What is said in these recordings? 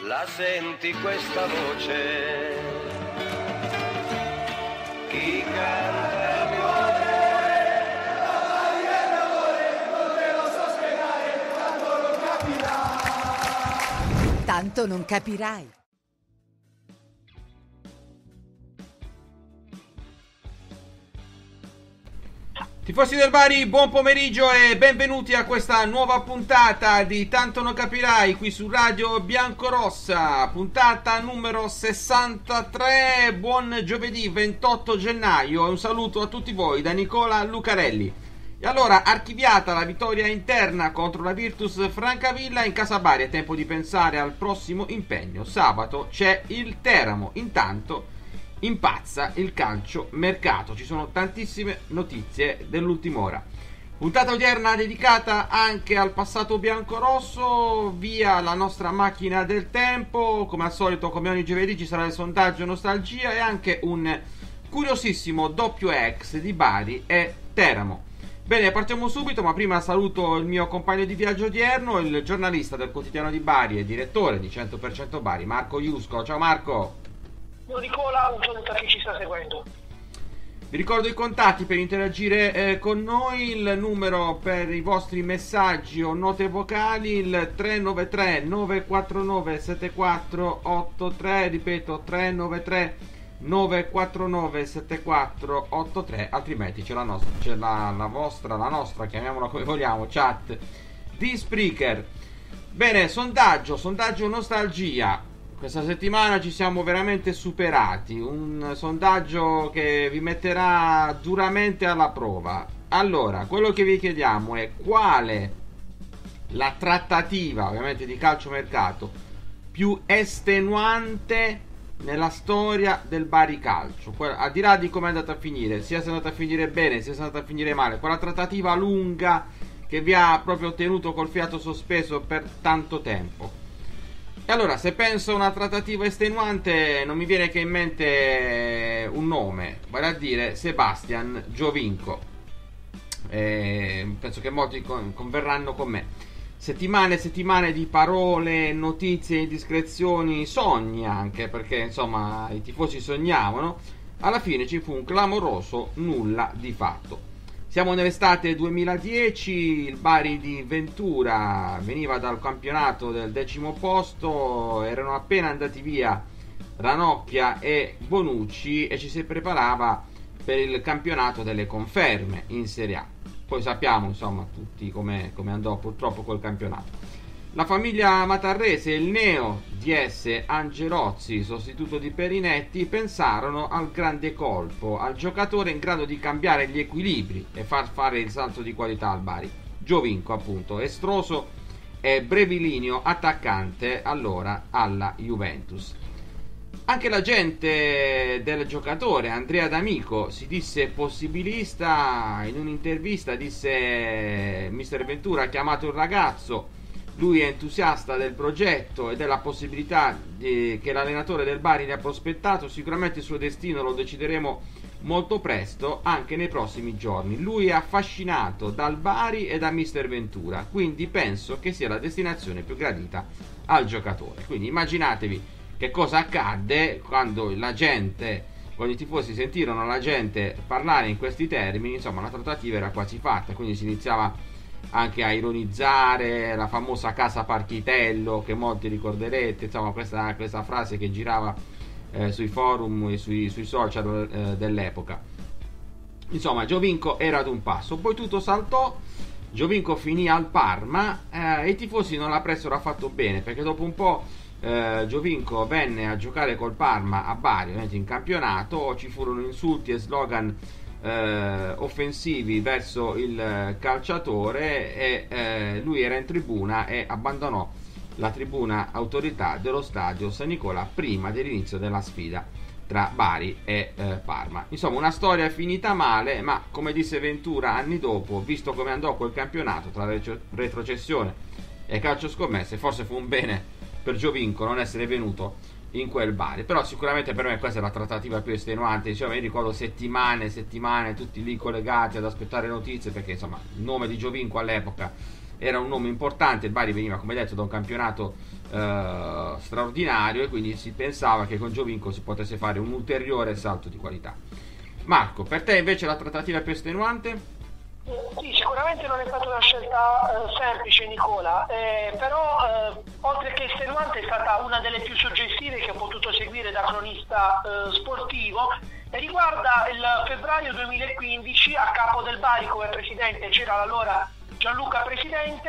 La senti questa voce? Chi canta il cuore? Non te lo so spiegare, tanto non capirai. Tanto non capirai. Tifosi del Bari, buon pomeriggio e benvenuti a questa nuova puntata di Tanto non capirai qui su Radio Biancorossa, puntata numero 63. Buon giovedì 28 gennaio e un saluto a tutti voi da Nicola Lucarelli. E allora, archiviata la vittoria interna contro la Virtus Francavilla in casa Bari, è tempo di pensare al prossimo impegno. Sabato c'è il Teramo. Intanto impazza il calcio mercato, ci sono tantissime notizie dell'ultima ora. Puntata odierna dedicata anche al passato biancorosso, via la nostra macchina del tempo. Come al solito, come ogni giovedì, ci sarà il sondaggio nostalgia e anche un curiosissimo doppio ex di Bari e Teramo. Bene, partiamo subito, ma prima saluto il mio compagno di viaggio odierno, il giornalista del quotidiano di Bari e direttore di 100% Bari, Marco Iusco. Ciao Marco. Nicola, un saluto a chi ci sta seguendo. Vi ricordo i contatti per interagire con noi, il numero per i vostri messaggi o note vocali, il 393 949 7483, ripeto 393 949 7483, altrimenti c'è la nostra, chiamiamola come vogliamo, chat di Spreaker. Bene, sondaggio nostalgia. Questa settimana ci siamo veramente superati, un sondaggio che vi metterà duramente alla prova. Allora, quello che vi chiediamo è quale la trattativa, ovviamente di calciomercato, più estenuante nella storia del Bari Calcio. Al di là di come è andata a finire, sia se è andata a finire bene, sia se è andata a finire male, quella trattativa lunga che vi ha proprio tenuto col fiato sospeso per tanto tempo. E allora, se penso a una trattativa estenuante, non mi viene che in mente un nome, vale a dire Sebastian Giovinco. Penso che molti converranno con me. Settimane e settimane di parole, notizie, indiscrezioni, sogni anche, perché insomma i tifosi sognavano. Alla fine ci fu un clamoroso nulla di fatto. Siamo nell'estate 2010, il Bari di Ventura veniva dal campionato del 10° posto, erano appena andati via Ranocchia e Bonucci e ci si preparava per il campionato delle conferme in Serie A. Poi sappiamo insomma tutti come andò purtroppo quel campionato. La famiglia Matarrese e il neo DS Angelozzi, sostituto di Perinetti, pensarono al grande colpo, al giocatore in grado di cambiare gli equilibri e far fare il salto di qualità al Bari. Giovinco, appunto, estroso e brevilineo attaccante allora alla Juventus. Anche l'agente del giocatore, Andrea D'Amico, si disse possibilista. In un'intervista disse: Mister Ventura ha chiamato il ragazzo, lui è entusiasta del progetto e della possibilità che l'allenatore del Bari ne ha prospettato. Sicuramente il suo destino lo decideremo molto presto, anche nei prossimi giorni. Lui è affascinato dal Bari e da Mister Ventura, quindi penso che sia la destinazione più gradita al giocatore. Quindi immaginatevi che cosa accadde quando i tifosi sentirono la gente parlare in questi termini. Insomma, la trattativa era quasi fatta, quindi si iniziava anche a ironizzare, la famosa casa Parchitello che molti ricorderete, insomma questa frase che girava sui forum e sui social dell'epoca. Insomma, Giovinco era ad un passo, poi tutto saltò, Giovinco finì al Parma e i tifosi non la presero affatto bene, perché dopo un po' Giovinco venne a giocare col Parma a Bari, ovviamente in campionato, ci furono insulti e slogan offensivi verso il calciatore e lui era in tribuna e abbandonò la tribuna autorità dello stadio San Nicola prima dell'inizio della sfida tra Bari e Parma. Insomma, una storia finita male, ma come disse Ventura anni dopo, visto come andò quel campionato tra retrocessione e calcio scommesse, forse fu un bene per Giovinco non essere venuto in quel Bari. Però sicuramente per me questa è la trattativa più estenuante. Insomma, io ricordo settimane tutti lì collegati ad aspettare notizie, perché insomma il nome di Giovinco all'epoca era un nome importante, il Bari veniva come detto da un campionato straordinario e quindi si pensava che con Giovinco si potesse fare un ulteriore salto di qualità. Marco, per te invece la trattativa più estenuante? Sì, sicuramente non è stata una scelta semplice, Nicola, però oltre che estenuante è stata una delle più suggestive che ho potuto seguire da cronista sportivo, e riguarda il febbraio 2015. A capo del Bari come presidente c'era l'allora Gianluca Presidente,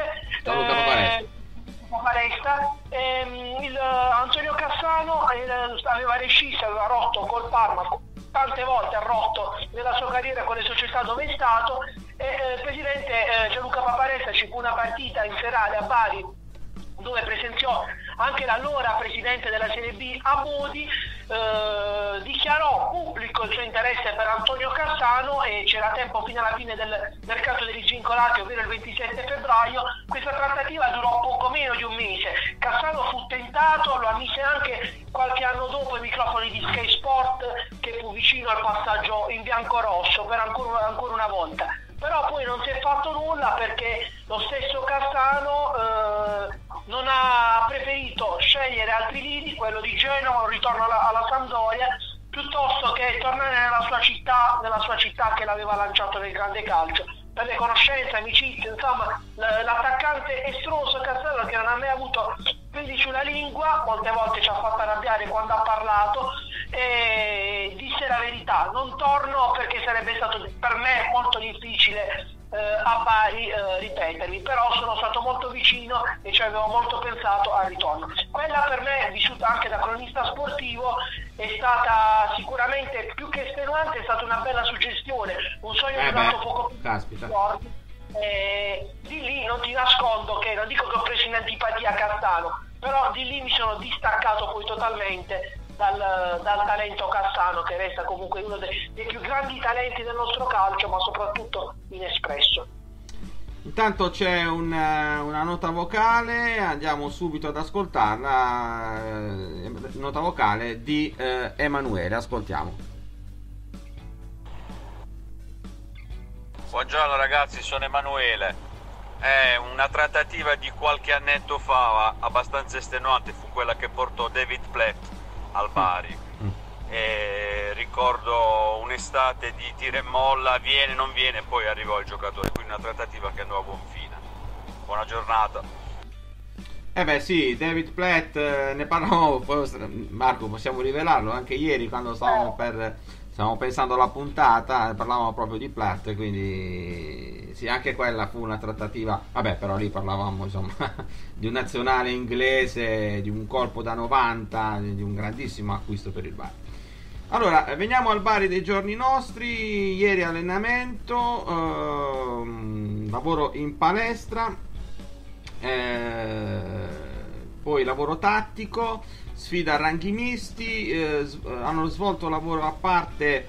Paparesta, Antonio Cassano aveva rescisso, aveva rotto col Parma, tante volte ha rotto nella sua carriera con le società dove è stato, e il presidente Gianluca Paparesta ci fu una partita in serale a Bari dove presenziò anche l'allora presidente della Serie B Amodi, dichiarò pubblico il suo interesse per Antonio Cassano e c'era tempo fino alla fine del mercato degli svincolati, ovvero il 27 febbraio. Questa trattativa durò poco meno di un mese. Cassano fu tentato, lo ammise anche qualche anno dopo ai microfoni di Sky Sport, che fu vicino al passaggio in bianco-rosso per ancora una volta. Però poi non si è fatto nulla perché lo stesso Cassano non ha preferito scegliere altri lidi, quello di Genova, un ritorno alla Sampdoria, piuttosto che tornare nella sua città che l'aveva lanciato nel grande calcio. Per le conoscenze, amicizie, insomma, l'attaccante estroso Cassano, che non ha mai avuto peli sulla lingua, molte volte ci ha fatto arrabbiare quando ha parlato, e disse la verità: non torno perché sarebbe stato per me molto difficile a Bari ripetermi, però sono stato molto vicino e ci avevo molto pensato al ritorno. Quella per me, vissuta anche da cronista sportivo, è stata sicuramente più che estenuante, è stata una bella suggestione, un sogno durato poco più di giorni. Di lì non ti nascondo che, non dico che ho preso in antipatia a Cassano, però di lì mi sono distaccato poi totalmente dal talento Cassano, che resta comunque uno dei più grandi talenti del nostro calcio, ma soprattutto inespresso. Intanto c'è una nota vocale, andiamo subito ad ascoltarla, nota vocale di Emanuele, ascoltiamo. Buongiorno ragazzi, sono Emanuele. Una trattativa di qualche annetto fa abbastanza estenuante fu quella che portò David Platt al Bari. Ricordo un'estate di tira e molla, viene, non viene, poi arrivò il giocatore, quindi una trattativa che andò a buon fine. Buona giornata. Sì, David Platt, ne parlavamo, Marco, possiamo rivelarlo, anche ieri quando stavamo pensando alla puntata, parlavamo proprio di Platt, quindi sì, anche quella fu una trattativa, però lì parlavamo insomma di un nazionale inglese, di un colpo da 90, di un grandissimo acquisto per il Bari. Allora, veniamo al Bari dei giorni nostri. Ieri allenamento, lavoro in palestra, poi lavoro tattico, sfida a ranghi misti, hanno svolto lavoro a parte,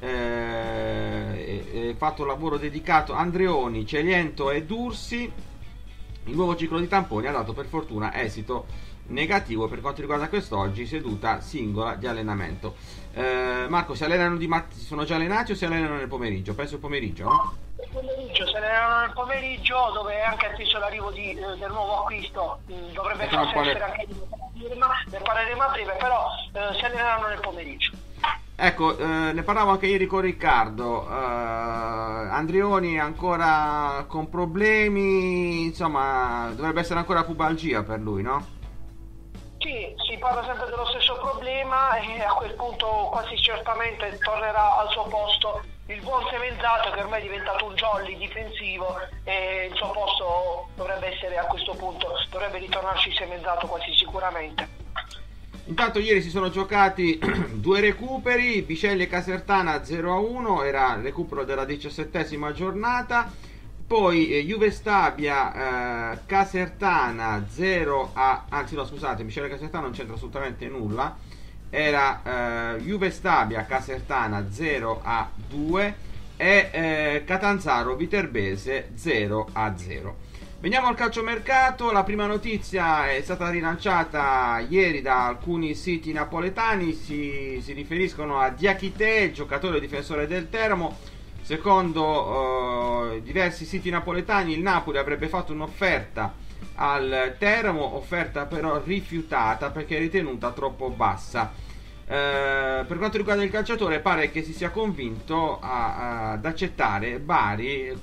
fatto lavoro dedicato Andreoni, Celiento e Dursi. Il nuovo ciclo di tamponi ha dato per fortuna esito negativo per quanto riguarda quest'oggi, seduta singola di allenamento. Marco, si sono già allenati o si allenano nel pomeriggio? Penso il pomeriggio, no? Il pomeriggio, se allenano nel pomeriggio, dove è anche atteso l'arrivo del nuovo acquisto, dovrebbe essere anche ne parleremo a breve, però si alleneranno nel pomeriggio. Ecco, ne parlavo anche ieri con Riccardo. Andreoni ancora con problemi, insomma, dovrebbe essere ancora pubalgia per lui, no? Sì, si parla sempre dello stesso problema e a quel punto quasi certamente tornerà al suo posto il buon Semenzato, che ormai è diventato un jolly difensivo, e il suo posto dovrebbe essere, a questo punto dovrebbe ritornarci Semenzato quasi sicuramente. Intanto ieri si sono giocati due recuperi, Bicelli e Casertana 0-1, era il recupero della 17ª giornata. Poi Juve Stabia Casertana Bicelli e Casertana non c'entra assolutamente nulla, era Juve Stabia Casertana 0-2 e Catanzaro Viterbese 0-0. Veniamo al calciomercato. La prima notizia è stata rilanciata ieri da alcuni siti napoletani, si riferiscono a Diakité, il giocatore difensore del Teramo. Secondo diversi siti napoletani, il Napoli avrebbe fatto un'offerta al Teramo, offerta però rifiutata perché ritenuta troppo bassa. Per quanto riguarda il calciatore, pare che si sia convinto ad accettare Bari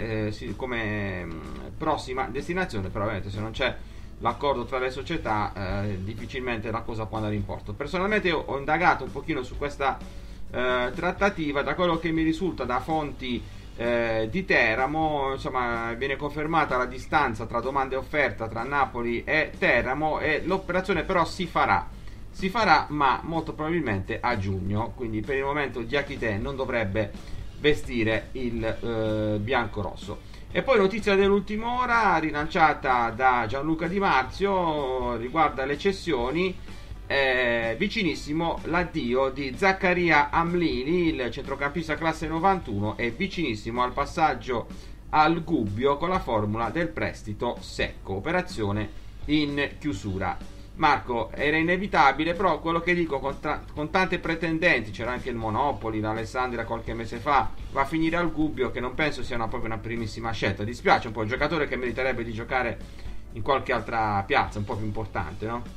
come prossima destinazione, però ovviamente se non c'è l'accordo tra le società difficilmente la cosa può andare in porto. Personalmente ho indagato un pochino su questa trattativa. Da quello che mi risulta da fonti di Teramo, insomma, viene confermata la distanza tra domanda e offerta tra Napoli e Teramo, e l'operazione però si farà, ma molto probabilmente a giugno, quindi per il momento Diakité non dovrebbe vestire il bianco-rosso. E poi notizia dell'ultima ora rilanciata da Gianluca Di Marzio, riguarda le cessioni. Vicinissimo l'addio di Zaccaria Amlini, il centrocampista classe 91, è vicinissimo al passaggio al Gubbio con la formula del prestito secco, operazione in chiusura. Marco, era inevitabile, però quello che dico, con tante pretendenti, c'era anche il Monopoli, l'Alessandria qualche mese fa, va a finire al Gubbio, che non penso sia proprio una primissima scelta. Dispiace un po', un giocatore che meriterebbe di giocare in qualche altra piazza un po' più importante, no?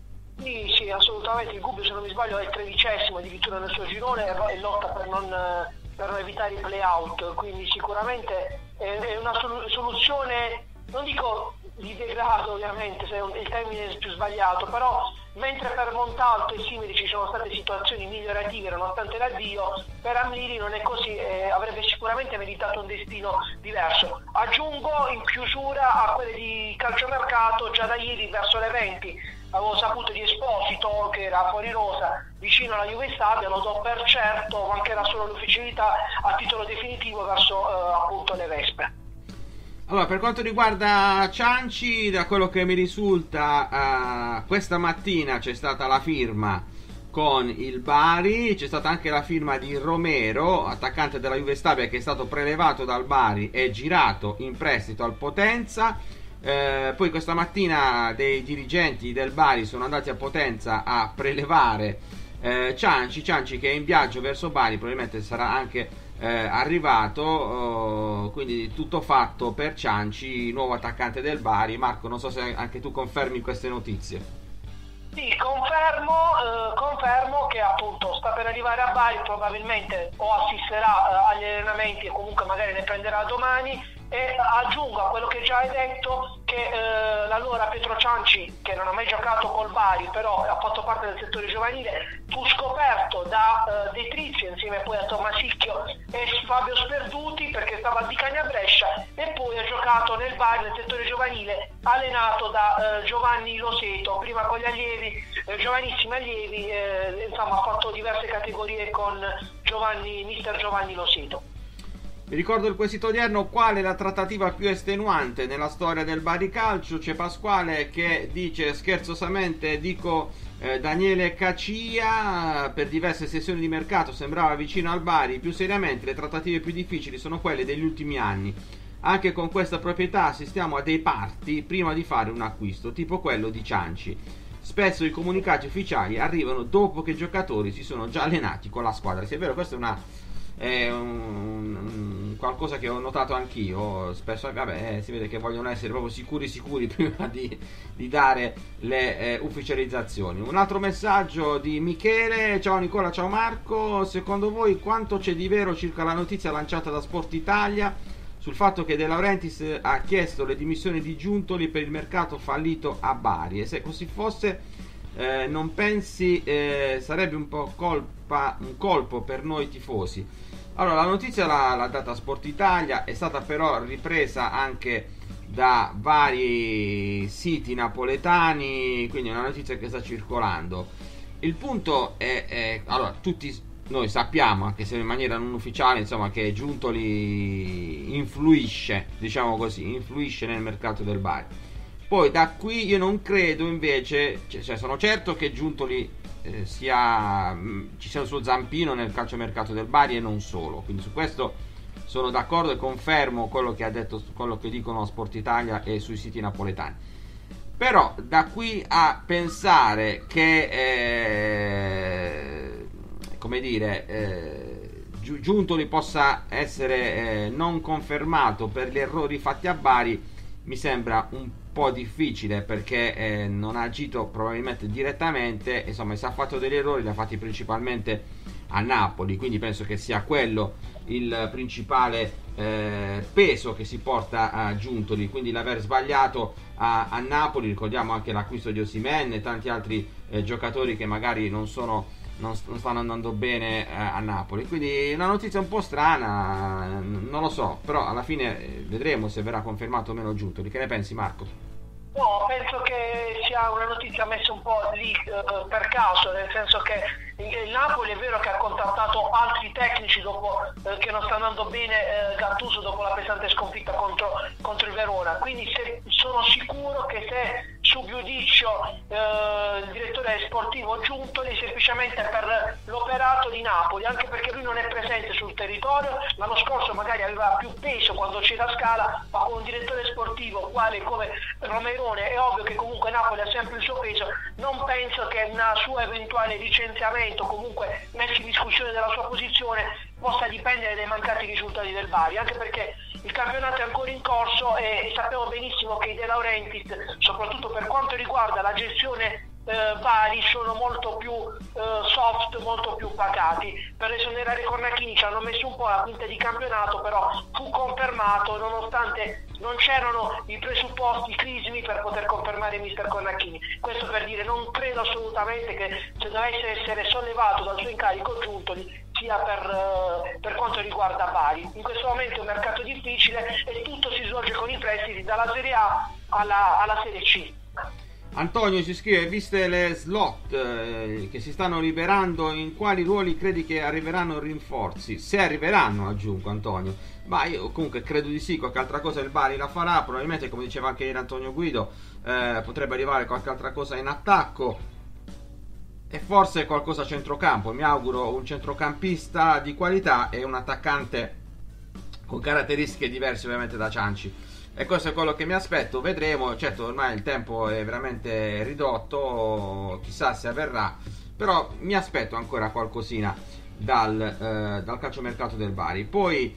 Sì, assolutamente. Il Gubbio, se non mi sbaglio, è il 13° addirittura nel suo girone e lotta per non evitare i play-out, quindi sicuramente è una soluzione, non dico di degrado ovviamente, se è il termine più sbagliato, però mentre per Montalto e simili ci sono state situazioni migliorative nonostante l'addio, per Amlini non è così, avrebbe sicuramente meritato un destino diverso. Aggiungo in chiusura a quelle di calciomercato, già da ieri verso le 20 avevo saputo di Esposito che era fuori rosa vicino alla Juve Stabia, lo do per certo, mancherà solo l'ufficialità a titolo definitivo verso appunto le Vespe. Allora, per quanto riguarda Cianci, da quello che mi risulta, questa mattina c'è stata la firma con il Bari, c'è stata anche la firma di Romero, attaccante della Juve Stabia, che è stato prelevato dal Bari e girato in prestito al Potenza. Poi questa mattina dei dirigenti del Bari sono andati a Potenza a prelevare Cianci che è in viaggio verso Bari, probabilmente sarà anche arrivato, quindi tutto fatto per Cianci, nuovo attaccante del Bari. Marco, non so se anche tu confermi queste notizie. Sì, confermo che appunto sta per arrivare a Bari, probabilmente o assisterà agli allenamenti e comunque magari ne prenderà domani. E aggiungo a quello che già hai detto che l'allora Pietro Cianci, che non ha mai giocato col Bari però ha fatto parte del settore giovanile, fu scoperto da De Trizio insieme poi a Tomasicchio e Fabio Sperduti, perché stava di Cagna Brescia, e poi ha giocato nel Bari nel settore giovanile allenato da Giovanni Loseto, prima con gli allievi, giovanissimi allievi, insomma ha fatto diverse categorie con mister Giovanni Loseto. Vi ricordo il quesito odierno: qual è la trattativa più estenuante nella storia del Bari Calcio? C'è Pasquale che dice scherzosamente, Daniele Cacia, per diverse sessioni di mercato sembrava vicino al Bari. Più seriamente, le trattative più difficili sono quelle degli ultimi anni. Anche con questa proprietà assistiamo a dei parti prima di fare un acquisto, tipo quello di Cianci. Spesso i comunicati ufficiali arrivano dopo che i giocatori si sono già allenati con la squadra. Se è vero, questo è qualcosa che ho notato anch'io. Spesso si vede che vogliono essere proprio sicuri prima di dare le ufficializzazioni. Un altro messaggio di Michele: ciao Nicola, ciao Marco, secondo voi quanto c'è di vero circa la notizia lanciata da Sport Italia sul fatto che De Laurentiis ha chiesto le dimissioni di Giuntoli per il mercato fallito a Bari? E se così fosse, non pensi sarebbe un po' un colpo per noi tifosi? Allora, la notizia l'ha data Sport Italia, è stata però ripresa anche da vari siti napoletani, quindi è una notizia che sta circolando. Il punto è allora, tutti noi sappiamo, anche se in maniera non ufficiale, insomma, che Giuntoli influisce nel mercato del Bari. Poi da qui io non credo invece, cioè sono certo che Giuntoli ci sia il suo zampino nel calciomercato del Bari e non solo, quindi su questo sono d'accordo e confermo quello che ha detto, quello che dicono Sport Italia e sui siti napoletani. Però da qui a pensare che Giuntoli possa essere non confermato per gli errori fatti a Bari mi sembra un po' difficile, perché non ha agito probabilmente direttamente, insomma, se ha fatto degli errori li ha fatti principalmente a Napoli, quindi penso che sia quello il principale peso che si porta a Giuntoli, quindi l'aver sbagliato a Napoli. Ricordiamo anche l'acquisto di Osimhen e tanti altri giocatori che magari non stanno andando bene a Napoli, quindi una notizia un po' strana, non lo so, però alla fine vedremo se verrà confermato o meno Giuntoli. Che ne pensi, Marco? No, penso che sia una notizia messa un po' lì per caso, nel senso che il Napoli è vero che ha contattato altri tecnici dopo che non sta andando bene Gattuso dopo la pesante sconfitta contro il Verona, quindi sono sicuro che se su giudizio il direttore sportivo Giuntoli semplicemente per l'operato di Napoli, anche perché lui non è presente sul territorio. L'anno scorso magari aveva più peso quando c'era Scala, ma con un direttore sportivo quale come Romerone è ovvio che comunque Napoli ha sempre il suo peso. Non penso che una sua eventuale licenziamento, comunque messa in discussione della sua posizione, possa dipendere dai mancati risultati del Bari, anche perché il campionato è ancora in corso e sappiamo benissimo che i De Laurentiis, soprattutto per quanto riguarda la gestione Bari, sono molto più soft, molto più pacati. Per esonerare Cornacchini ci hanno messo un po' la quinta di campionato, però fu confermato nonostante non c'erano i presupposti crismi per poter confermare mister Cornacchini. Questo per dire, non credo assolutamente che se dovesse essere sollevato dal suo incarico Giuntoli sia per quanto riguarda Bari. In questo momento è un mercato difficile e tutto si svolge con i prestiti dalla Serie A alla Serie C. Antonio ci scrive: viste le slot che si stanno liberando, in quali ruoli credi che arriveranno rinforzi? Se arriveranno, aggiungo Antonio. Ma io comunque credo di sì. Qualche altra cosa il Bari la farà, probabilmente, come diceva anche ieri Antonio Guido, potrebbe arrivare qualche altra cosa in attacco e forse qualcosa a centrocampo. Mi auguro un centrocampista di qualità e un attaccante con caratteristiche diverse ovviamente da Cianci. E questo è quello che mi aspetto, vedremo. Certo, ormai il tempo è veramente ridotto, chissà se avverrà, però mi aspetto ancora qualcosina dal calciomercato del Bari. Poi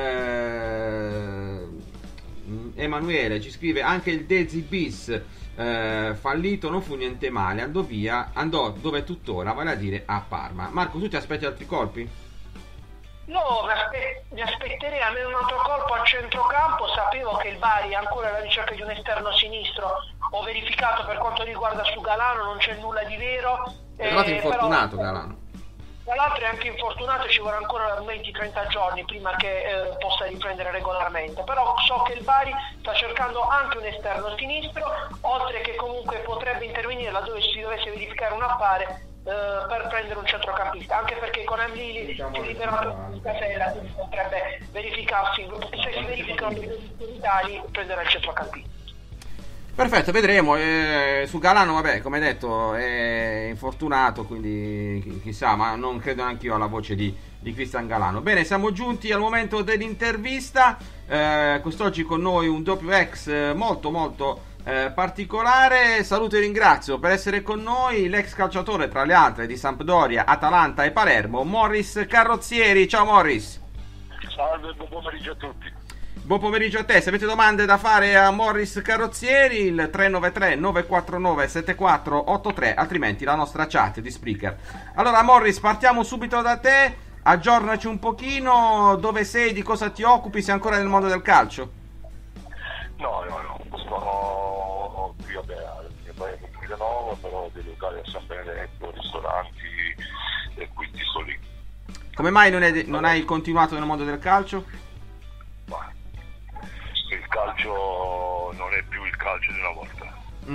Emanuele ci scrive: anche il Dezi bis fallito non fu niente male, andò dove è tuttora, vale a dire a Parma. Marco, tu ti aspetti altri colpi? No, mi aspetterei almeno un altro colpo al centrocampo. Sapevo che il Bari è ancora alla ricerca di un esterno sinistro. Ho verificato per quanto riguarda su Galano, non c'è nulla di vero. È stato infortunato però, Galano. Tra l'altro è anche infortunato, ci vorrà ancora 20-30 giorni prima che possa riprendere regolarmente. Però so che il Bari sta cercando anche un esterno sinistro, oltre che comunque potrebbe intervenire laddove si dovesse verificare un affare per prendere un centrocampista, anche perché con Amlili si è liberato un Casella, quindi potrebbe verificarsi, se si verificano le posizioni tali, prendere il centrocampista. Perfetto, vedremo. Su Galano, vabbè, come detto, è infortunato, quindi chissà, ma non credo neanche io alla voce di Cristian Galano. Bene, siamo giunti al momento dell'intervista. Quest'oggi con noi un doppio ex molto particolare. Saluto e ringrazio per essere con noi l'ex calciatore, tra le altre, di Sampdoria, Atalanta e Palermo, Morris Carrozzieri. Ciao Morris. Salve, buon pomeriggio a tutti. Buon pomeriggio a te. Se avete domande da fare a Morris Carrozzieri, il 393 949 7483, altrimenti la nostra chat di Spreaker. Allora Morris, partiamo subito da te. Aggiornaci un pochino, dove sei, di cosa ti occupi, sei ancora nel mondo del calcio? No, sono qui a mio paese a Milano, però dei locali a San Benedetto, ristoranti, e quindi sto lì. Come mai non hai continuato nel mondo del calcio? Ma il calcio non è più il calcio di una volta.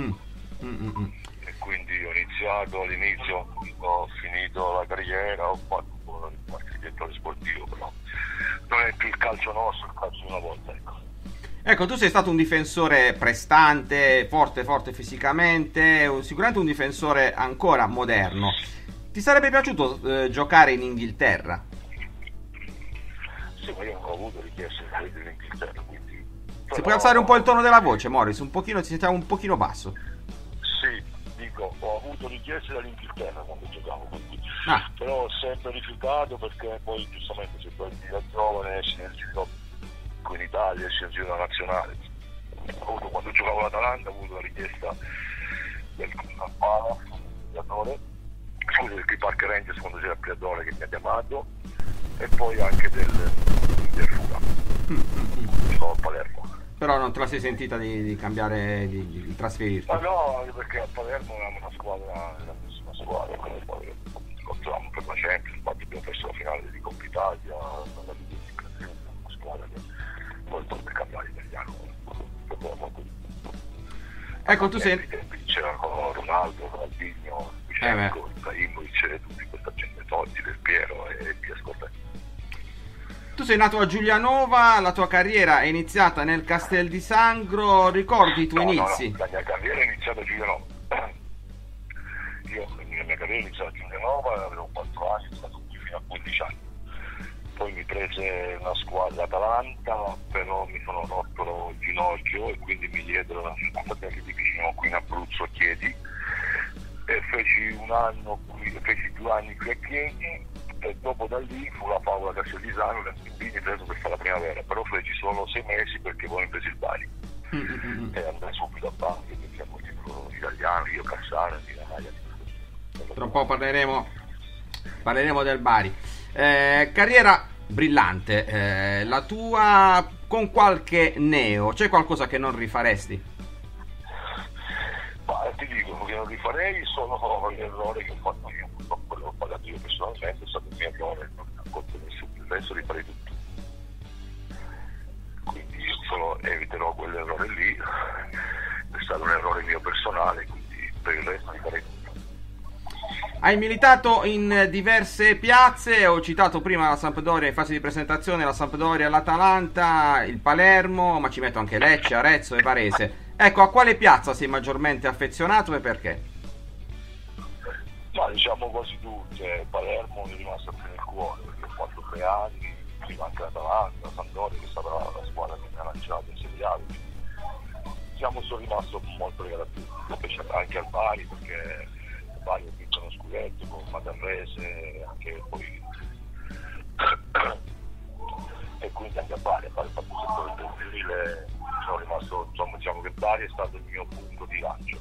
E quindi ho iniziato all'inizio, ho finito la carriera, ho fatto qualche direttore sportivo, però non è più il calcio nostro, il calcio di una volta, ecco. Ecco, tu sei stato un difensore prestante, forte fisicamente, sicuramente un difensore ancora moderno. Ti sarebbe piaciuto giocare in Inghilterra? Sì, ma io non ho avuto richieste dell'Inghilterra, quindi... Se puoi alzare un po' il tono della voce, Morris, un pochino, ti sentiamo un pochino basso. Sì, dico dico, ho avuto richieste dall'Inghilterra quando giocavo, quindi, però ho sempre rifiutato perché poi giustamente se poi da giovane esci nel giro qui in Italia, esci nel giro nazionale. Quando giocavo all'Atalanta ho avuto la richiesta del Priadore, scusa, del Park Rangers quando c'era il Priadore che mi ha chiamato, e poi anche del Fuga. Sono a Palermo. Però non te la sei sentita di cambiare, di trasferirti? Ma no, perché a Palermo avevamo una grandissima squadra, lottavamo per la Champions, infatti abbiamo perso la finale di Coppa Italia, una squadra che poi per cambiare italiano. Ecco, tu sei... C'era Ronaldo, Ronaldinho, Vicenco, Ibrahimovic, tutti questa gente, Totti, Del Piero e via scorrendo. Tu sei nato a Giulianova, la tua carriera è iniziata nel Castel di Sangro, ricordi i tuoi inizi? No, la mia carriera è iniziata a Giulianova. La mia carriera è iniziata a Giulianova, avevo 4 anni, sono stato qui fino a 15 anni. Poi mi prese una squadra Atalanta, però mi sono rotto il ginocchio e quindi mi diedero una fratelli di vicino qui in Abruzzo a Chieti, e feci 2 anni qui a Chieti, e dopo da lì fu la favola Castelvisano, le Bimbini preso per fare la primavera, però feci solo 6 mesi perché poi mi presi il Bari e andai subito a Bari perché siamo il titolo italiano, io Cassano, Milaia. Tra un po' parleremo del Bari. Carriera brillante, la tua con qualche neo, c'è qualcosa che non rifaresti? Ma ti dico che non rifarei sono gli errori che ho fatto io, purtroppo quello che ho pagato io personalmente è stato il mio errore, non ho colto nessuno, il resto rifarei tutto. Quindi io eviterò quell'errore lì, è stato un errore mio personale, quindi per il resto rifarei tutto. Hai militato in diverse piazze, ho citato prima la Sampdoria in fase di presentazione, la Sampdoria, l'Atalanta, il Palermo, ma ci metto anche Lecce, Arezzo e Varese. Ecco, a quale piazza sei maggiormente affezionato e perché? Ma diciamo quasi tutte. Palermo mi è rimasto più nel cuore perché ho fatto 3 anni, prima anche l'Atalanta, la Sampdoria che è stata la squadra che mi ha lanciato in Serie A. Diciamo sono rimasto molto legato a tutti, anche al Bari perché il Bari ha vinto uno scudetto con Matarrese, anche poi e quindi anche a Bari ha fatto il settore giovanile, sono rimasto, insomma, diciamo che Bari è stato il mio punto di lancio.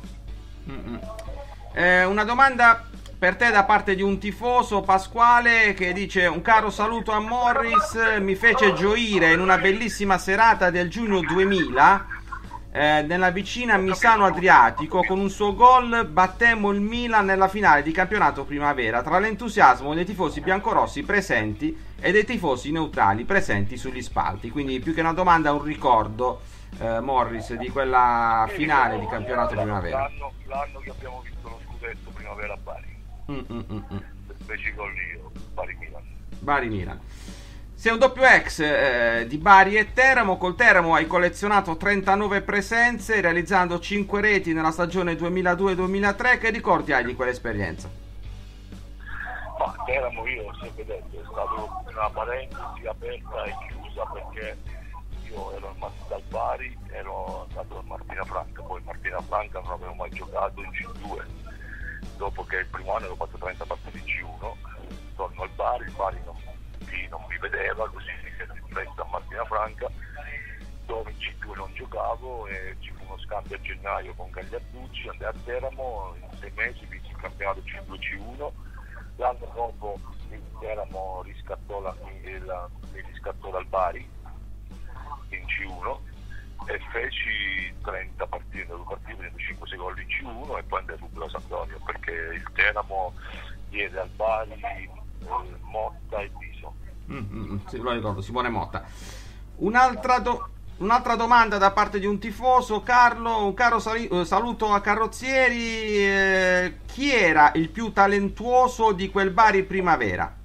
Una domanda per te da parte di un tifoso, Pasquale, che dice: un caro saluto a Morris, mi fece gioire in una bellissima serata del giugno 2000 nella vicina Misano Adriatico, con un suo gol battemmo il Milan nella finale di campionato primavera, tra l'entusiasmo dei tifosi biancorossi presenti e dei tifosi neutrali presenti sugli spalti. Quindi più che una domanda è un ricordo, Morris, di quella finale di campionato primavera. L'anno che abbiamo vinto lo scudetto primavera a Bari. Feci gol io, Bari Milan. Sei un doppio ex di Bari e Teramo. Col Teramo hai collezionato 39 presenze, realizzando 5 reti nella stagione 2002-2003. Che ricordi hai di quell'esperienza? Ma Teramo, io ho sempre detto, è stata una parentesi aperta e chiusa perché io ero dal Bari, ero andato a Martina Franca, poi Martina Franca non avevo mai giocato in C2, dopo che il primo anno avevo fatto 30 partite in C1, torno al Bari, il Bari non mi vedeva, così mi chiedo in fretta a Martina Franca, dove in C2 non giocavo e ci fu uno scambio a gennaio con Gagliarducci, andai a Teramo, in 6 mesi vinsi il campionato C2-C1, l'anno dopo il Teramo mi riscattò dal Bari in C1 e feci 30 partite, 5-6 gol in C1 e poi andai subito a Sampdoria perché il Teramo diede al Bari Motta e Viso. Sì, lo ricordo, Simone Motta. Un'altra domanda da parte di un tifoso, Carlo, un caro saluto a Carrozzieri, chi era il più talentuoso di quel Bari primavera?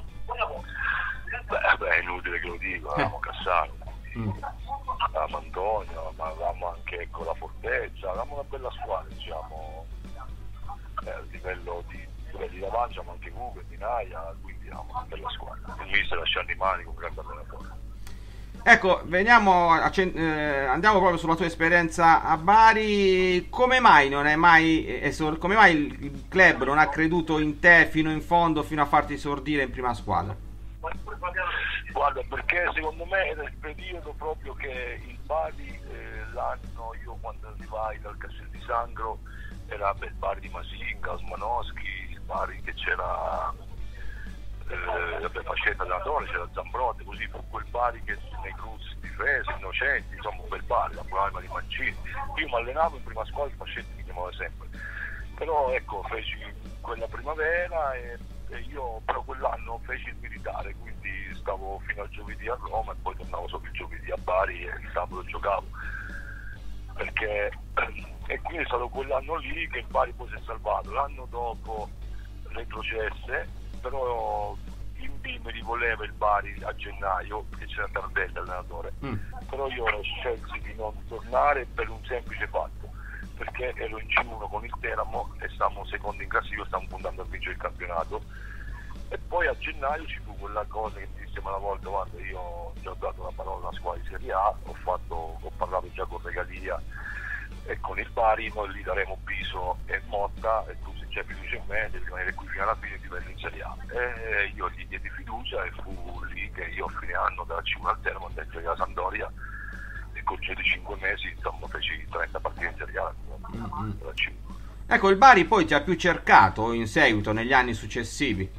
Beh, è inutile che lo dico, avevamo Cassano, avevamo Antonio, ma avevamo anche con la Fortezza, avevamo una bella squadra, diciamo, a livello di davanti, ma anche Ugo e Minaia, quindi avevamo una bella squadra. Il mister lasciando i mani con un grande allenatore. Ecco, andiamo proprio sulla tua esperienza a Bari. Come mai non è mai come mai il club non ha creduto in te fino in fondo, fino a farti esordire in prima squadra? Guarda, perché secondo me era il periodo proprio che il Bari, l'anno, io quando arrivai dal Castel di Sangro, era il Bari di Masinga, Osmanowski, il Bari che c'era Fascetta allenatore, c'era Zambrotti, così fu quel Bari che nei Cruz difese, Innocenti, insomma un bel Bari, la problema di Mancini. Io mi allenavo in prima squadra, Fascetta mi chiamava sempre, però ecco, feci quella primavera e io però quell'anno feci il militare, quindi stavo fino al giovedì a Roma e poi tornavo solo il giovedì a Bari e il sabato giocavo, perché e quindi è stato quell'anno lì che il Bari poi si è salvato. L'anno dopo retrocesse, però in B mi rivoleva il Bari a gennaio, perché c'era Tardelli allenatore, però io scelsi di non tornare per un semplice fatto, perché ero in C1 con il Teramo e stavamo secondo in classifica, stavamo puntando a vincere il campionato, e poi a gennaio ci fu quella cosa che mi disse una volta: guarda, io ho già dato la parola alla squadra di Serie A, ho parlato già con Regalia e con il Bari, noi gli daremo Piso e Motta e tu, se c'è fiducia in me, devi rimanere qui fino alla fine di livello in Serie A. E io gli diedi fiducia e fu lì che io a fine anno dalla C1 al Teramo andai a giocare a Sampdoria e con 5 mesi insomma feci 30 partite in Serie A dalla C1. Ecco, il Bari poi ti ha più cercato in seguito, negli anni successivi?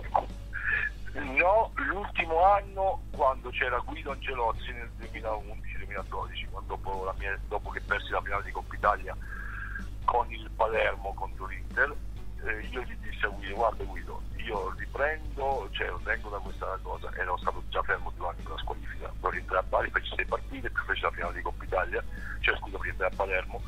No, l'ultimo anno quando c'era Guido Angelozzi nel 2011-2012, dopo che persi la finale di Coppa Italia con il Palermo contro l'Inter, io gli dissi a Guido: guarda Guido, io riprendo, cioè vengo da questa cosa, ero stato già fermo 2 anni con la squalifica, poi rientrare a Bari, feci 6 partite, poi feci la finale di Coppa Italia, rientrare a Palermo,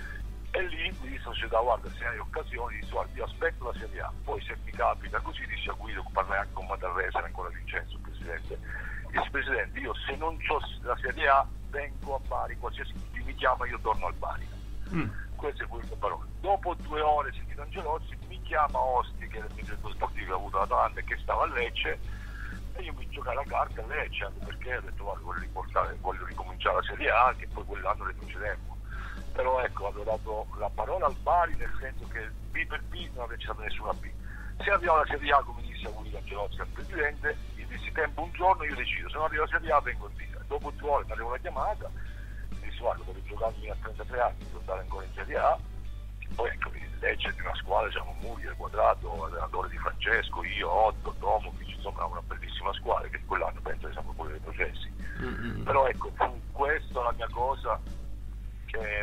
e lì mi disse la società: guarda, se hai occasioni, io aspetto la Serie A, poi se mi capita, così dissi a Guido, parlai anche con Matarrese, era ancora Vincenzo il presidente, disse: presidente, io se non c'ho la Serie A vengo a Bari, qualsiasi chi mi chiama io torno al Bari. Queste furono le parole. Dopo 2 ore sentito Angelozzi, mi chiama Osti, che era il mio direttore sportivo che ha avuto l'Atalanta e che stava a Lecce, e io mi giocai la carta a Lecce, anche perché ho detto: guarda, voglio ricominciare la Serie A, che poi quell'anno retrocedemmo. Però ecco, avevo dato la parola al Bari, nel senso che B per B non aveva stato nessuna B. Se arriva la Serie A, come disse a Guido Angelozzi al presidente, gli dissi: tempo un giorno, io decido, se non arriva la Serie A vengo in B. Dopo 2 ore mi arriva una chiamata, mi disse: guarda, devo giocarmi a 33 anni, devo andare ancora in Serie A. Poi ecco, il Lecce di una squadra, siamo Muriel, Quadrato, allenatore di Francesco, io, Otto, Tomovic, insomma una bellissima squadra che quell'anno penso che siamo pure dei processi. Però ecco, fu questa la mia cosa che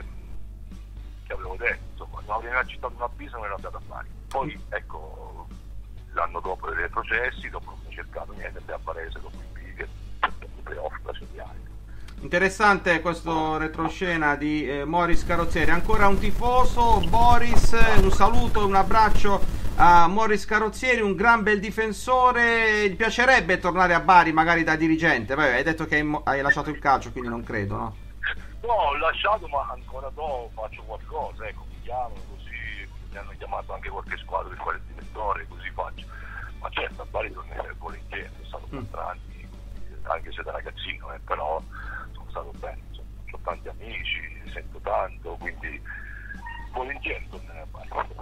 avevo detto, insomma, non avrei accettato una B se non ero andato a Bari. Poi ecco, l'anno dopo dei processi, dopo non ho cercato niente, a Varese, dopo il B, che i playoff la Serie A. Interessante questo retroscena di Morris Carrozzieri. Ancora un tifoso, Boris, un saluto, un abbraccio a Morris Carrozzieri, un gran bel difensore. Gli piacerebbe tornare a Bari magari da dirigente? Beh, hai detto che hai lasciato il calcio, quindi non credo, no? No, ho lasciato, ma ancora dopo faccio qualcosa, ecco, mi chiamano così, mi hanno chiamato anche qualche squadra per fare il direttore, così faccio. Ma certo, a Bari tornerei volentieri, sono stato 4 anni, anche se da ragazzino, però sono stato bene, ho tanti amici, sento tanto, quindi volentieri tornerei a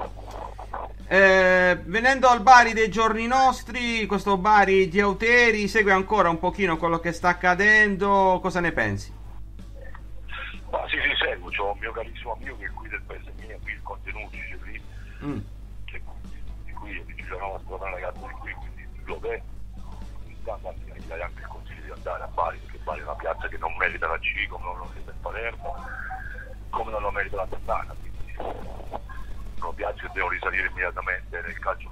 Bari. Venendo al Bari dei giorni nostri, questo Bari di Auteri, segue ancora un pochino quello che sta accadendo, cosa ne pensi? Ma sì, seguo, c'ho un mio carissimo amico che è qui del paese mio, qui il Contenuti, c'è lì, che di qui c'è una squadra ragazza di qui, quindi lo vedo, intanto gli dai anche il consiglio di andare a Bari, perché Bari è una piazza che non merita la C, come non lo merita il Palermo, come non lo merita la Ternana, quindi sono piazze che devono risalire immediatamente nel calcio.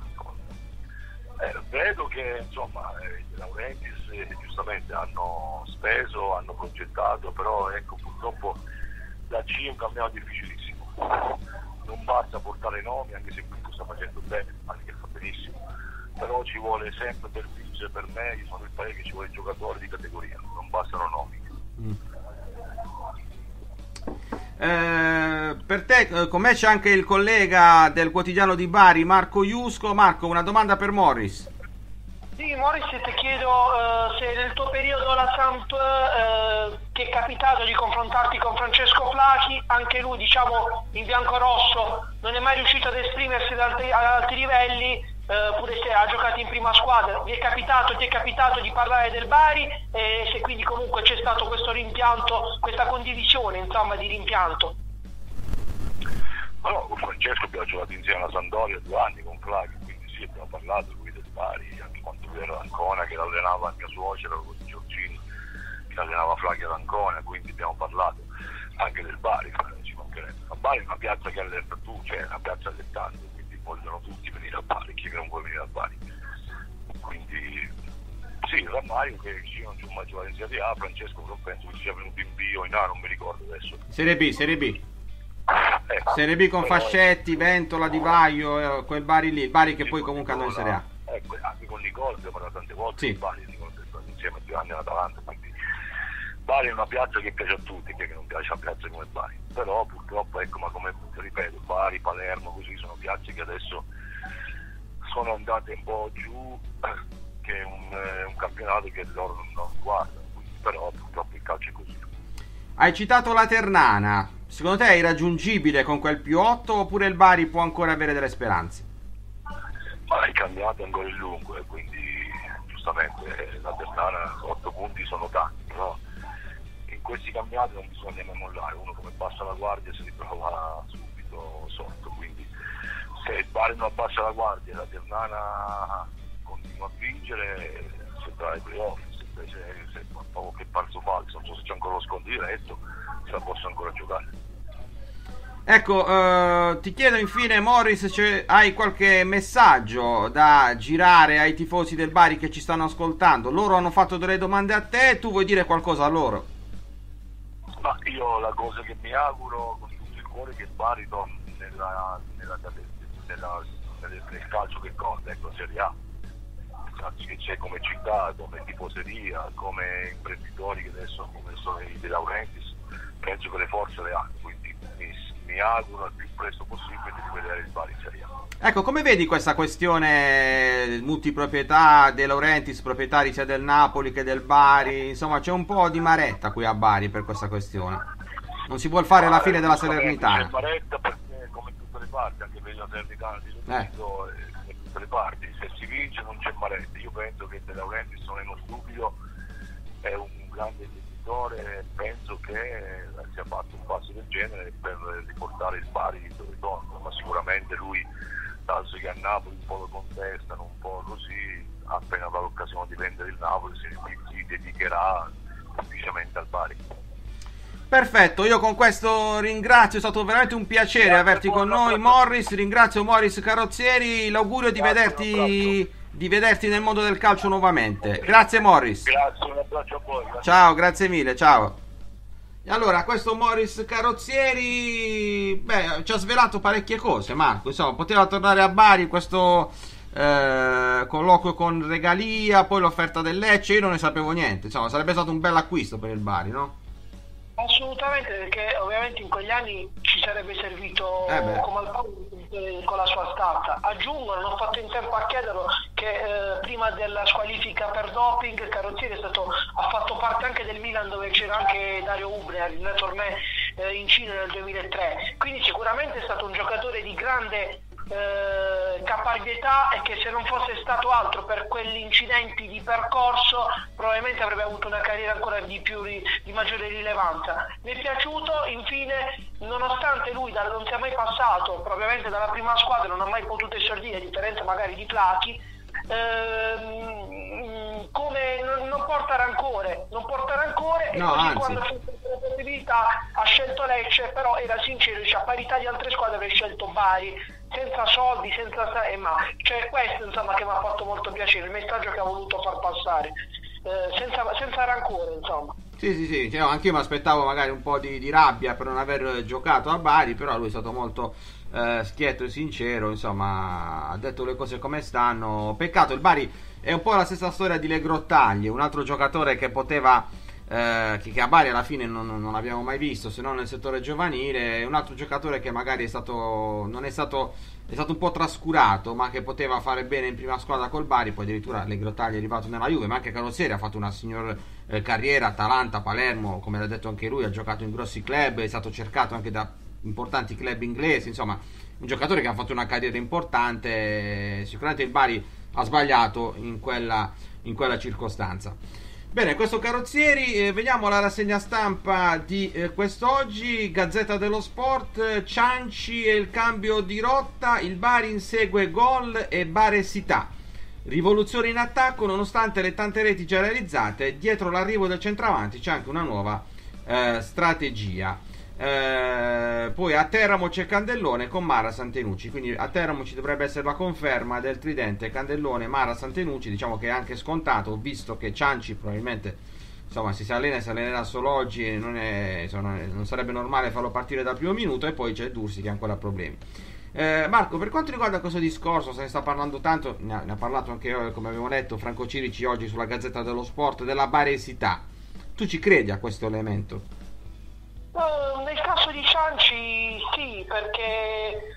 Vedo che insomma i Laurentiis giustamente hanno speso, hanno progettato, però ecco, purtroppo la C è un campionato difficilissimo, non basta portare nomi, anche se Pinto sta facendo bene, anche che fa benissimo, però ci vuole sempre, per vincere, per me, io sono del paese che ci vuole giocatori di categoria, non bastano nomi. Per te, con me c'è anche il collega del quotidiano di Bari, Marco Iusco. Marco, una domanda per Morris. Sì, Morris, ti chiedo se nel tuo periodo alla Samp ti è capitato di confrontarti con Francesco Flachi, anche lui diciamo in biancorosso non è mai riuscito ad esprimersi ad alti livelli, pure se ha giocato in prima squadra. Ti è capitato di parlare del Bari e se quindi comunque c'è stato questo rimpianto, questa condivisione insomma di rimpianto? Allora, con Francesco abbiamo giocato insieme alla Sampdoria 2 anni con Flachi, quindi sì, abbiamo parlato lui del Bari, anche quando lui era ad Ancona, che l'allenava il mio suocero con i Giorgini, che allenava Flachi ad Ancona, quindi abbiamo parlato anche del Bari, ci mancherebbe. Ma Bari è una piazza che allenta tu, cioè è una piazza allettante, quindi vogliono tutti venire a Bari, chi che non vuole venire a Bari. Quindi sì, il rammarico che io non ci ho mai giocato in Serie A, Francesco non penso che sia venuto in B o in A, non mi ricordo adesso. Serie B. Ecco, Serie B con Fascetti, Ventola, Di Vaio, quel Bari lì, il Bari che poi comunque andò in Serie A. Ecco, anche con Nicola abbiamo parlato tante volte, Sì. di Bari, Nicola è stato insieme 2 anni all'Atalanta, quindi Bari è una piazza che piace a tutti, che non piace a piazze come Bari, però purtroppo ecco, ma come ripeto, Bari, Palermo, così sono piazze che adesso sono andate un po' giù, che è un campionato che loro non guardano, quindi, però purtroppo il calcio è così. Hai citato la Ternana, secondo te è irraggiungibile con quel +8 oppure il Bari può ancora avere delle speranze? Ma il campionato è ancora in lungo e quindi giustamente la Ternana 8 punti sono tanti, però in questi campionati non bisogna mai mollare, uno come passa la guardia si ritrova subito sotto, quindi se il Bari non abbassa la guardia e la Ternana continua a vincere si andrà ai playoff, se proprio che falso falso, non so se c'è ancora lo sconto diretto, se la posso ancora giocare. Ecco, ti chiedo infine Morris, hai qualche messaggio da girare ai tifosi del Bari che ci stanno ascoltando? Loro hanno fatto delle domande a te, tu vuoi dire qualcosa a loro? Ma io la cosa che mi auguro con tutto il cuore è che il Bari torni nel calcio che conta, ecco, Serie A, che c'è come città, come tifoseria, come imprenditori che adesso come sono i De Laurentiis, penso che le forze le hanno, quindi mi auguro al più presto possibile di rivedere il Bari in Serie A. Ecco, come vedi questa questione multiproprietà, De Laurentiis proprietari sia del Napoli che del Bari, insomma c'è un po' di maretta qui a Bari per questa questione, non si vuol fare la fine della Salernitana. C'è maretta perché come in tutte le parti, anche per la Salernitana di Ludo, in tutte le parti, se si vince non c'è maretta. Io penso che De Laurentiis non è uno stupido, è un grande investitore, penso che sia fatto un passo del genere per riportare il Bari dove torna, ma sicuramente lui, dato che a Napoli un po' lo contestano, un po' così, appena avrà l'occasione di vendere il Napoli si dedicherà semplicemente al Bari. Perfetto, io con questo ringrazio, è stato veramente un piacere averti con noi Morris, ringrazio Morris Carrozzieri, l'augurio di vederti nel mondo del calcio nuovamente. Grazie Morris. Grazie, un abbraccio a voi. Ciao, grazie mille, ciao. E allora, questo Morris Carrozzieri, ci ha svelato parecchie cose, Marco, insomma, poteva tornare a Bari, questo colloquio con Regalia, poi l'offerta del Lecce, io non ne sapevo niente, insomma, sarebbe stato un bel acquisto per il Bari, no? Assolutamente, perché ovviamente in quegli anni ci sarebbe servito come al Paolo con la sua stanza. Aggiungo, non ho fatto in tempo a chiederlo, che prima della squalifica per doping Carrozzieri ha fatto parte anche del Milan, dove c'era anche Dario Ubner nel torneo in Cina nel 2003, quindi sicuramente è stato un giocatore di grande caparbietà e che se non fosse stato altro per quegli incidenti di percorso probabilmente avrebbe avuto una carriera ancora di maggiore rilevanza. Mi è piaciuto, infine, nonostante lui non sia mai passato probabilmente dalla prima squadra, non ha mai potuto esordire, a differenza magari di Flachi, come non porta rancore e no, così anzi. quando c'è la possibilità ha scelto Lecce, però era sincero, a parità di altre squadre avrei scelto Bari, senza soldi, cioè questo insomma che mi ha fatto molto piacere, il messaggio che ha voluto far passare, senza rancore, insomma. Sì, cioè, anche io mi aspettavo magari un po' di rabbia per non aver giocato a Bari, però lui è stato molto schietto e sincero, insomma, ha detto le cose come stanno. Peccato, il Bari è un po' la stessa storia di Le Grottaglie, un altro giocatore che poteva che a Bari alla fine non abbiamo mai visto, se non nel settore giovanile. Un altro giocatore che magari è stato un po' trascurato, ma che poteva fare bene in prima squadra col Bari. Poi addirittura Legrottaglia è arrivato nella Juve, ma anche Carrozzieri ha fatto una signor carriera, Atalanta, Palermo, come l'ha detto anche lui, ha giocato in grossi club, è stato cercato anche da importanti club inglesi, insomma un giocatore che ha fatto una carriera importante. Sicuramente il Bari ha sbagliato in quella circostanza. Bene, questo Carrozzieri. Vediamo la rassegna stampa di quest'oggi. Gazzetta dello Sport: Cianci e il cambio di rotta, il Bari insegue gol e baresità, rivoluzione in attacco nonostante le tante reti già realizzate, dietro l'arrivo del centravanti c'è anche una nuova strategia. Poi a Teramo c'è Candellone con Mara Santenucci, quindi a Teramo ci dovrebbe essere la conferma del tridente Candellone, Mara, Santenucci. Diciamo che è anche scontato, visto che Cianci probabilmente, insomma, si allenerà solo oggi e non sarebbe normale farlo partire dal primo minuto. E poi c'è Dursi che ha ancora problemi. Marco, per quanto riguarda questo discorso, se ne sta parlando tanto, ne ha parlato anche io, come abbiamo letto Franco Cirici oggi sulla Gazzetta dello Sport, della baresità. Tu ci credi a questo elemento? Nel caso di Cianci sì, perché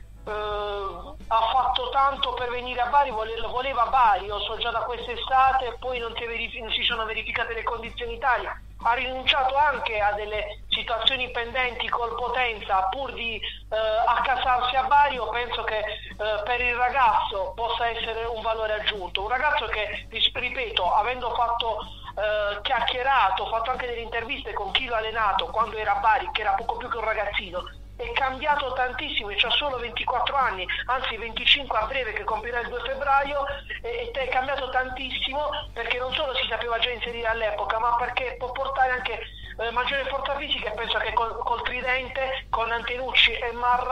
ha fatto tanto per venire a Bari, voleva Bari, io so già da quest'estate, poi non si sono verificate le condizioni Italia, ha rinunciato anche a delle situazioni pendenti col Potenza pur di accasarsi a Bari. Io penso che per il ragazzo possa essere un valore aggiunto, un ragazzo che, ripeto, avendo fatto chiacchierato, fatto anche delle interviste con chi l'ha allenato quando era a Bari, che era poco più che un ragazzino, è cambiato tantissimo, e c'ha solo 24 anni, anzi 25 a breve, che compirà il 2 febbraio, e è cambiato tantissimo, perché non solo si sapeva già inserire all'epoca, ma perché può portare anche maggiore forza fisica, e penso che col tridente, con Antenucci e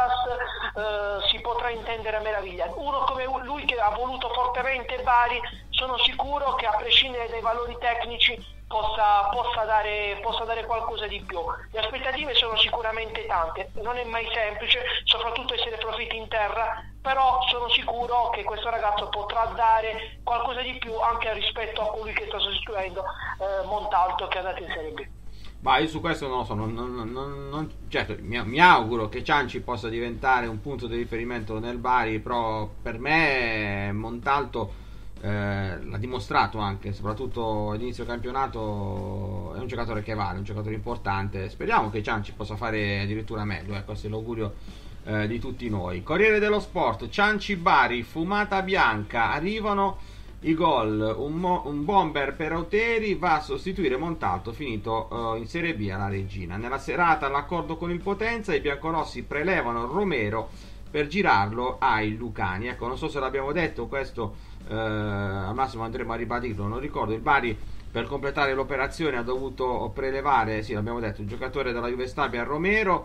Marras, si potrà intendere a meraviglia. Uno come lui, che ha voluto fortemente Bari, sono sicuro che a prescindere dai valori tecnici possa dare qualcosa di più. Le aspettative sono sicuramente tante, non è mai semplice, soprattutto essere profeti in terra, però sono sicuro che questo ragazzo potrà dare qualcosa di più anche rispetto a colui che sta sostituendo Montalto, che è andato in Serie B. Ma io su questo non lo so, certo mi auguro che Cianci possa diventare un punto di riferimento nel Bari, però per me Montalto l'ha dimostrato anche, soprattutto all'inizio campionato, è un giocatore che vale, un giocatore importante. Speriamo che Cianci possa fare addirittura meglio, questo è l'augurio di tutti noi. Corriere dello Sport: Cianci Bari, fumata bianca, arrivano i gol, un bomber per Auteri, va a sostituire Montalto finito in Serie B alla Regina. Nella serata l'accordo con il Potenza, i biancorossi prelevano Romero per girarlo ai Lucani. Ecco, non so se l'abbiamo detto questo, al massimo andremo a ribadirlo, non ricordo. Il Bari, per completare l'operazione, ha dovuto prelevare, sì, l'abbiamo detto, il giocatore della Juve Stabia, Romero,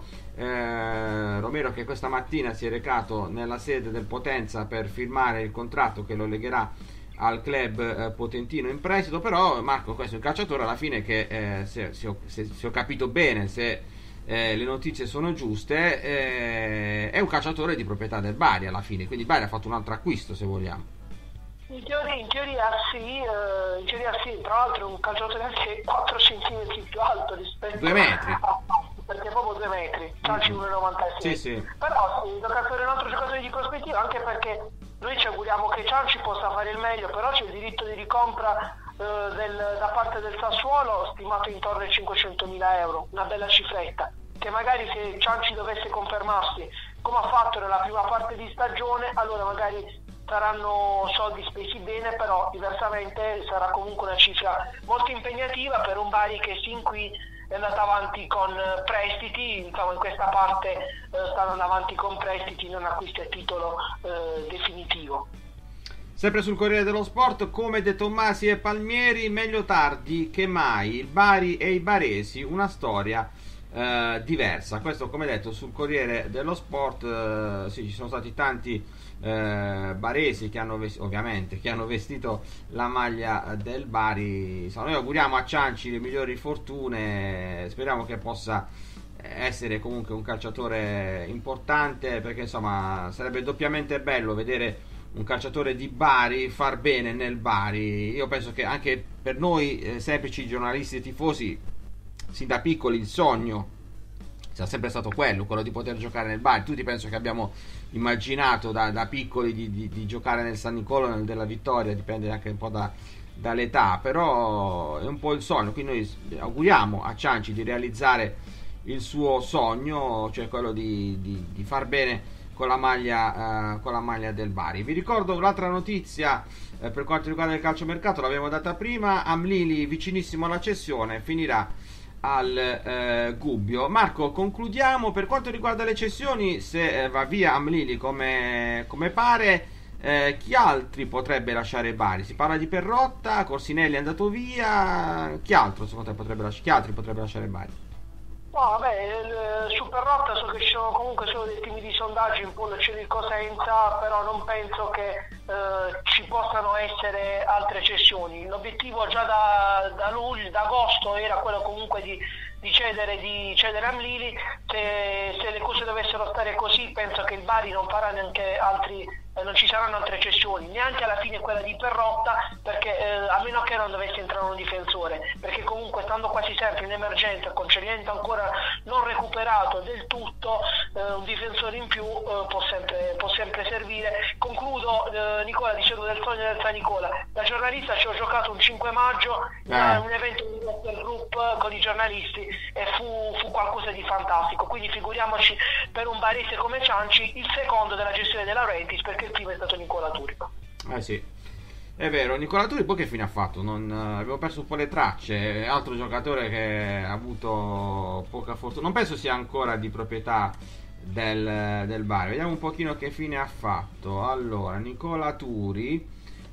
che questa mattina si è recato nella sede del Potenza per firmare il contratto che lo legherà al club potentino in prestito. Però Marco, questo è un calciatore alla fine che se ho capito bene, se le notizie sono giuste, è un calciatore di proprietà del Bari alla fine, quindi il Bari ha fatto un altro acquisto, se vogliamo. In teoria sì, tra l'altro è un calciatore anche 4 cm più alto rispetto 2 metri, perché è proprio 2 metri, calci 1,96. Sì. Però sì, un altro giocatore di prospettiva, anche perché noi ci auguriamo che Cianci possa fare il meglio, però c'è il diritto di ricompra da parte del Sassuolo stimato intorno ai 500.000 euro, una bella cifretta, che magari se Cianci dovesse confermarsi come ha fatto nella prima parte di stagione, allora magari saranno soldi spesi bene, però diversamente sarà comunque una cifra molto impegnativa per un Bari che sin qui è andata avanti con prestiti, insomma in questa parte stanno andando avanti con prestiti, non acquisti a titolo definitivo. Sempre sul Corriere dello Sport: come De Tommasi e Palmieri, meglio tardi che mai, il Bari e i baresi, una storia diversa. Questo, come detto, sul Corriere dello Sport. Sì, ci sono stati tanti baresi che hanno vestito la maglia del Bari. Insomma, noi auguriamo a Cianci le migliori fortune, speriamo che possa essere comunque un calciatore importante, perché insomma sarebbe doppiamente bello vedere un calciatore di Bari far bene nel Bari. Io penso che anche per noi semplici giornalisti e tifosi sin da piccoli il sogno sia sempre stato quello di poter giocare nel Bari. Tutti penso che abbiamo immaginato da piccoli di giocare nel San Nicolò, nel della Vittoria, dipende anche un po' dall'età, però è un po' il sogno, quindi noi auguriamo a Cianci di realizzare il suo sogno, cioè quello di far bene con la maglia del Bari. Vi ricordo un'altra notizia per quanto riguarda il calciomercato, l'abbiamo data prima. Amlili vicinissimo alla cessione, finirà al Gubbio. Marco, concludiamo per quanto riguarda le cessioni. Se va via Amlili come pare, chi altri potrebbe lasciare Bari? Si parla di Perrotta, Corsinelli è andato via, chi altri potrebbe lasciare Bari? No, vabbè, su Perrotta so che ci sono comunque solo dei timidi sondaggi in Polo Circosenza, però non penso che ci possano essere altre cessioni. L'obiettivo già da agosto era quello comunque di cedere Amlili. Se le cose dovessero stare così, penso che il Bari non farà neanche non ci saranno altre cessioni, neanche alla fine quella di Perrotta, perché a meno che non dovesse entrare un difensore, perché comunque stando quasi sempre in emergenza, con Celiento ancora non recuperato del tutto, un difensore in più può sempre servire. Concludo, Nicola, dicendo del sogno del San Nicola. Da giornalista ci ho giocato un 5 maggio un evento di Master Group con i giornalisti e fu qualcosa di fantastico, quindi figuriamoci per un barese come Cianci, il secondo della gestione della Rentis, perché il primo è stato Nicola Turi. Sì, è vero. Nicola Turi poi che fine ha fatto? Abbiamo perso un po' le tracce. Altro giocatore che ha avuto poca fortuna, non penso sia ancora di proprietà del Bari. Vediamo un pochino che fine ha fatto. Allora, Nicola Turi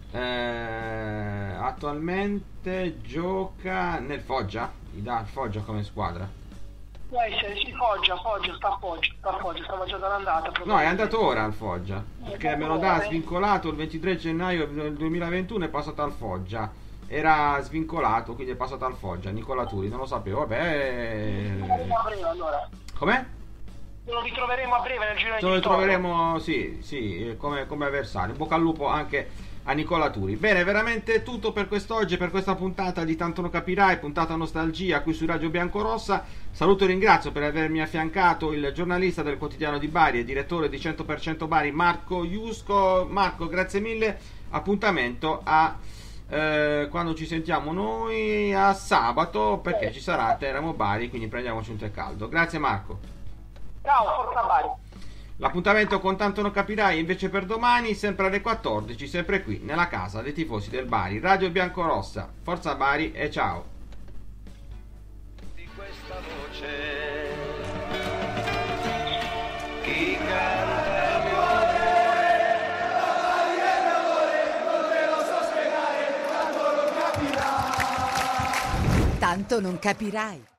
attualmente gioca nel Foggia. Gli dà il Foggia come squadra. Foggia, stava già dall'andata. No, è andato ora al Foggia, perché me lo dà svincolato il 23 gennaio del 2021, è passato al Foggia. Era svincolato, quindi è passato al Foggia. Nicola Turi, non lo sapevo, vabbè. Allora. Com'è? Lo ritroveremo a breve nel giro di Lo ritroveremo, sì, come avversario. Bocca al lupo anche a Nicola Turi. Bene, veramente tutto per quest'oggi, per questa puntata di Tanto non capirai, puntata nostalgia qui su Radio Biancorossa. Saluto e ringrazio per avermi affiancato il giornalista del quotidiano di Bari e direttore di 100% Bari, Marco Iusco. Marco, grazie mille, appuntamento a quando ci sentiamo noi a sabato, perché ci sarà Teramo Bari, quindi prendiamoci un tè caldo. Grazie Marco. Ciao, forza Bari. L'appuntamento con Tanto non capirai invece per domani, sempre alle 14, sempre qui nella casa dei tifosi del Bari, Radio Biancorossa. Forza Bari e ciao. Di questa voce chi canta non te lo so spiegare, tanto non capirai. Tanto non capirai.